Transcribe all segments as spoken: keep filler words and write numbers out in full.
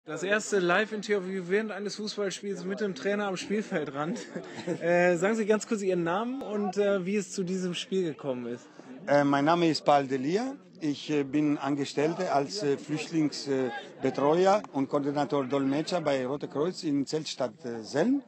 Das erste Live-Interview während eines Fußballspiels mit dem Trainer am Spielfeldrand. Äh, sagen Sie ganz kurz Ihren Namen und äh, wie es zu diesem Spiel gekommen ist. Äh, mein Name ist Paul Delia. Ich äh, bin Angestellter als äh, Flüchtlingsbetreuer äh, und Koordinator Dolmetscher bei Rote Kreuz in Zeltstadt äh, Selm.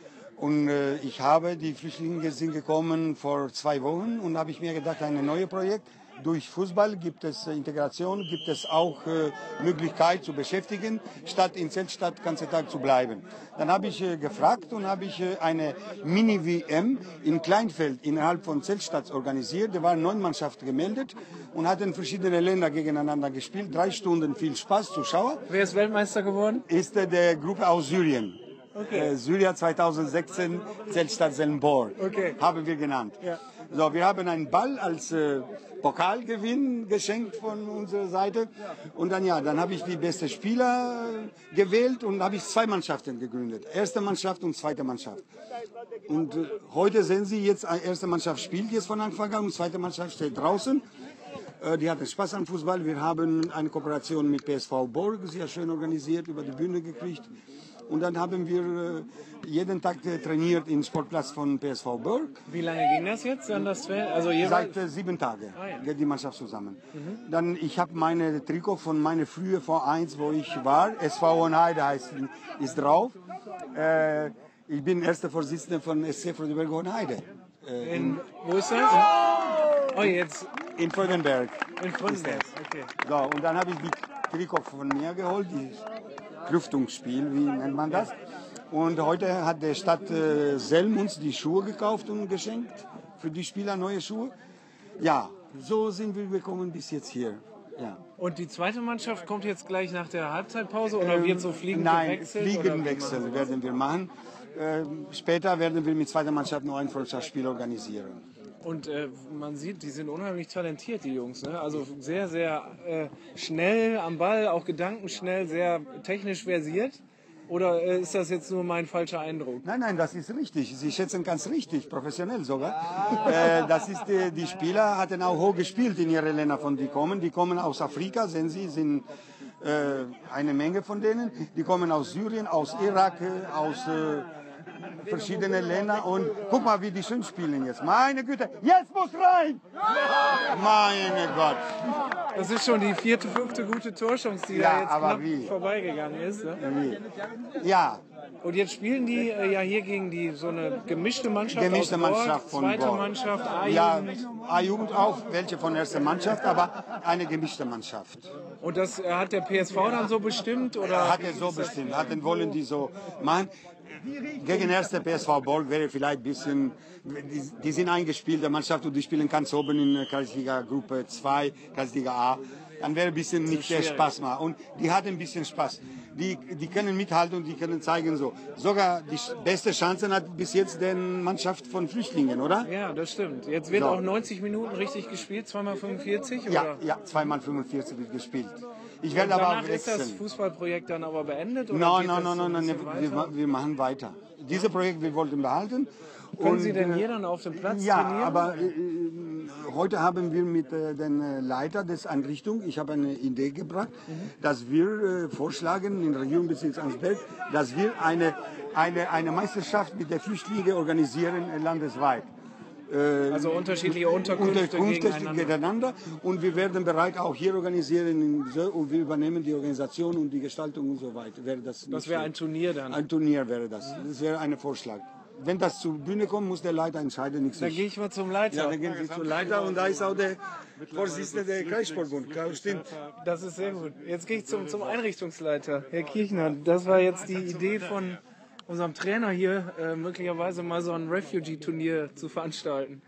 Und äh, ich habe, die Flüchtlinge sind gekommen vor zwei Wochen und habe ich mir gedacht, ein neues Projekt. Durch Fußball gibt es äh, Integration, gibt es auch äh, Möglichkeit zu beschäftigen, statt in Zeltstadt den ganzen Tag zu bleiben. Dann habe ich äh, gefragt und habe ich äh, eine Mini-W M in Kleinfeld innerhalb von Zeltstadt organisiert. Da waren neun Mannschaften gemeldet und hatten verschiedene Länder gegeneinander gespielt. Drei Stunden viel Spaß, Zuschauer. Wer ist Weltmeister geworden? Ist äh, der Gruppe aus Syrien. Okay. Äh, Syrien zweitausendsechzehn, Zeltstadt Selmbor, okay. haben wir genannt. Ja. So, wir haben einen Ball als äh, Pokalgewinn geschenkt von unserer Seite. Und dann, ja, dann habe ich die besten Spieler gewählt und habe ich zwei Mannschaften gegründet. Erste Mannschaft und zweite Mannschaft. Und äh, heute sehen Sie jetzt, die erste Mannschaft spielt jetzt von Anfang an und die zweite Mannschaft steht draußen. Äh, die hatten Spaß am Fußball. Wir haben eine Kooperation mit P S V Borg sehr schön organisiert, über die Bühne gekriegt. Und dann haben wir äh, jeden Tag äh, trainiert im Sportplatz von P S V Borg. Wie lange ging das jetzt an das Training? Also Seit äh, sieben Tagen ah, ja. geht die Mannschaft zusammen. Mhm. Dann ich habe meine Trikot von meiner frühe Verein, wo ich war, S V Hohenheide heißt, ist drauf. Äh, ich bin erster Vorsitzender von S C Freudenberg Hohenheide. Äh, in, wo ist das? Oh, jetzt. In Freudenberg. In Freudenberg, okay. So, und dann habe ich die Trikot von mir geholt, die Lüftungsspiel, wie nennt man das? Und heute hat der Stadt äh, Selm uns die Schuhe gekauft und geschenkt, für die Spieler neue Schuhe. Ja, so sind wir gekommen bis jetzt hier. Ja. Und die zweite Mannschaft kommt jetzt gleich nach der Halbzeitpause oder ähm, wird so fliegend nein, gewechselt? Nein, Fliegenwechsel werden wir machen. Äh, später werden wir mit zweiter Mannschaft noch ein Freundschaftsspiel organisieren. Und äh, man sieht, die sind unheimlich talentiert, die Jungs. Ne? Also sehr, sehr äh, schnell am Ball, auch gedankenschnell, sehr technisch versiert. Oder äh, ist das jetzt nur mein falscher Eindruck? Nein, nein, das ist richtig. Sie schätzen ganz richtig, professionell sogar. Äh, das ist, äh, die Spieler hatten auch hoch gespielt in ihren Ländern, von die kommen. Die kommen aus Afrika, sehen Sie, sind äh, eine Menge von denen. Die kommen aus Syrien, aus Irak, äh, aus äh, verschiedenen Ländern. Und guck mal, wie die schön spielen jetzt. Meine Güte, jetzt muss rein! Meine Gott. Das ist schon die vierte, fünfte gute Torchance, die ja, da jetzt aber knapp wie? vorbeigegangen ist. Ne? Wie? Ja. Und jetzt spielen die äh, ja hier gegen die so eine gemischte Mannschaft gemischte aus Borg, Mannschaft von zweite Borg. Mannschaft, A-Jugend. Ja, A-Jugend auch, welche von der ersten Mannschaft, aber eine gemischte Mannschaft. Und das äh, hat der P S V dann so bestimmt? Oder hat er so bestimmt, hatten wollen die so machen. Gegen erste P S V Borg wäre vielleicht ein bisschen, die, die sind eingespielte Mannschaft und die spielen ganz oben in Kreisliga Gruppe zwei, Kreisliga A. Dann wäre ein bisschen nicht der Spaß machen. Und die hatten ein bisschen Spaß. Die, die können mithalten und die können zeigen so. Sogar die beste Chancen hat bis jetzt die Mannschaft von Flüchtlingen, oder? Ja, das stimmt. Jetzt wird so. auch neunzig Minuten richtig gespielt, zweimal fünfundvierzig? Oder? Ja, ja, zweimal fünfundvierzig wird gespielt. Ich werde aber aber ist das Fußballprojekt dann aber beendet? Oder nein, nein, nein, nein, nein, wir, wir machen weiter. Dieses Projekt wir wollten behalten. Können und, Sie denn hier dann auf dem Platz ja, trainieren? aber äh, heute haben wir mit äh, dem Leiter des Einrichtung, ich habe eine Idee gebracht, mhm. dass wir äh, vorschlagen in der Regierungsbezirk Ansberg, dass wir eine, eine, eine Meisterschaft mit den Flüchtlingen organisieren äh, landesweit. Äh, also unterschiedliche Unterkünfte, Unterkünfte gegeneinander. gegeneinander. Und wir werden bereit auch hier organisieren und wir übernehmen die Organisation und die Gestaltung und so weiter. Wäre das das wäre ein Turnier dann? Ein Turnier wäre das. Das wäre ein Vorschlag. Wenn das zur Bühne kommt, muss der Leiter entscheiden. Nicht dann gehe ich mal zum Leiter. Ja, dann gehen Sie zum Leiter und da ist auch der Vorsitzende der Kreissportbund. Stimmt. Das ist sehr gut. Jetzt gehe ich zum, zum Einrichtungsleiter, Herr Kirchner. Das war jetzt die Idee von unserem Trainer hier, äh, möglicherweise mal so ein Refugee-Turnier zu veranstalten.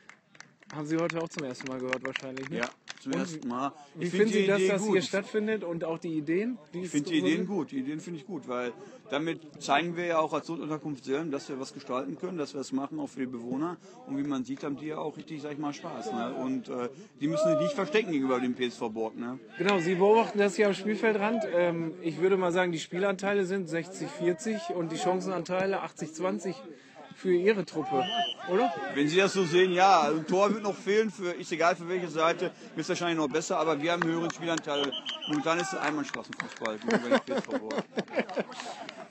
Haben Sie heute auch zum ersten Mal gehört wahrscheinlich, ne? Ja, zum und ersten Mal. Wie Ich finden Sie, dass Idee das gut. hier stattfindet und auch die Ideen? Die ich finde die Ideen gut. Die Ideen finde ich gut, weil damit zeigen wir ja auch als Notunterkunft Selm, dass wir was gestalten können, dass wir es machen, auch für die Bewohner. Und wie man sieht, haben die ja auch richtig, sag ich mal, Spaß. Ne? Und äh, die müssen sich nicht verstecken gegenüber dem P S V Borg. Ne? Genau, Sie beobachten das hier am Spielfeldrand. Ähm, ich würde mal sagen, die Spielanteile sind sechzig vierzig und die Chancenanteile achtzig zwanzig. Für Ihre Truppe, oder? Wenn Sie das so sehen, ja. Also ein Tor wird noch fehlen, für, ist egal für welche Seite, wird wahrscheinlich noch besser, aber wir haben höheren Spielanteil. Momentan ist es Einbahnstraßenfußball.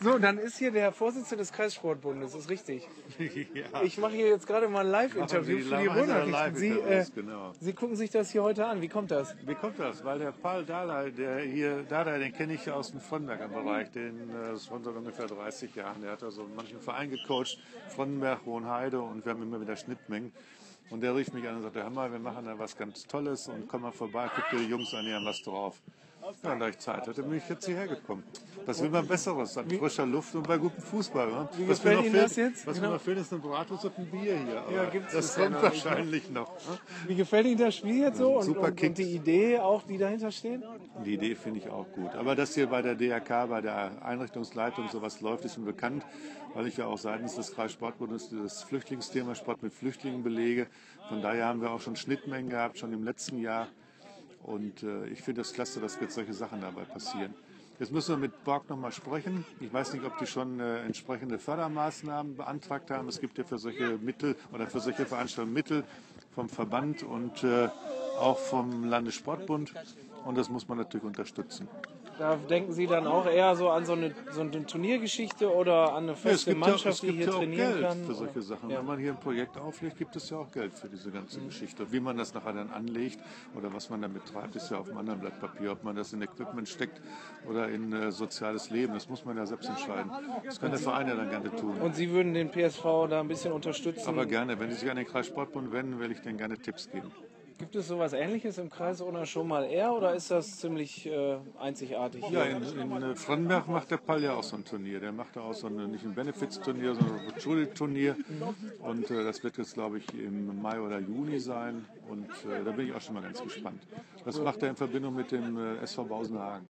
So, dann ist hier der Vorsitzende des Kreissportbundes, ist richtig. Ja. Ich mache hier jetzt gerade mal ein Live-Interview Machen Sie für die Ruhrnachrichten. Sie, äh, Live-Interviews, genau. Sie gucken sich das hier heute an. Wie kommt das? Wie kommt das? Weil der Paul Dardai, der hier, Dardai, den kenne ich aus dem Frontenberger Bereich, den, das ist von so ungefähr dreißig Jahren. Der hat also manchen Verein gecoacht, Frontenberg, Hohenheide, und wir haben immer wieder Schnittmengen. Und der rief mich an und sagte, hör mal, wir machen da was ganz Tolles und komm mal vorbei, guck dir die Jungs an, die haben was drauf. Ja, und da ich Zeit hatte, bin ich jetzt hierher gekommen. Was will man Besseres an frischer Luft und bei gutem Fußball? Ne? Wie was gefällt mir noch Ihnen fehlt, das jetzt? Was Genau. mir noch fehlt, ist eine Bratwurst und ein Bier hier. Aber Ja, gibt's das bisher kommt noch nicht, wahrscheinlich noch. Ne? Wie gefällt Ihnen das Spiel jetzt so? Und, Super und, und Kick. die Idee auch, die dahinter steht? Die Idee finde ich auch gut. Aber dass hier bei der D R K, bei der Einrichtungsleitung sowas läuft, ist mir bekannt, weil ich ja auch seitens des Kreissportbundes das Flüchtlingsthema Sport mit Flüchtlingen belege. Von daher haben wir auch schon Schnittmengen gehabt, schon im letzten Jahr. Und äh, ich finde es klasse, dass jetzt solche Sachen dabei passieren. Jetzt müssen wir mit Borg nochmal sprechen. Ich weiß nicht, ob die schon äh, entsprechende Fördermaßnahmen beantragt haben. Es gibt ja für solche Mittel oder für solche Veranstaltungen Mittel vom Verband und äh, auch vom Landessportbund. Und das muss man natürlich unterstützen. Da denken Sie dann auch eher so an so eine, so eine Turniergeschichte oder an eine Ja, es feste gibt ja, Mannschaft, es die gibt hier ja auch trainieren Geld kann? für solche Sachen. Ja. Wenn man hier ein Projekt auflegt, gibt es ja auch Geld für diese ganze Geschichte. Und wie man das nachher dann anlegt oder was man damit treibt, ist ja auf einem anderen Blatt Papier. Ob man das in Equipment steckt oder in äh, soziales Leben, das muss man ja selbst entscheiden. Das kann der Verein ja dann gerne tun. Und Sie würden den P S V da ein bisschen unterstützen? Aber gerne, wenn Sie sich an den Kreissportbund wenden, will ich denen gerne Tipps geben. Gibt es sowas Ähnliches im Kreis Unna schon mal eher oder ist das ziemlich äh, einzigartig? Ja, in, in äh, Frontenberg macht der Pall ja auch so ein Turnier. Der macht da auch so ein, nicht ein Benefits-Turnier, sondern ein Schulturnier. Und äh, das wird jetzt, glaube ich, im Mai oder Juni sein. Und äh, da bin ich auch schon mal ganz gespannt. Das macht er in Verbindung mit dem äh, S V Bausenhagen.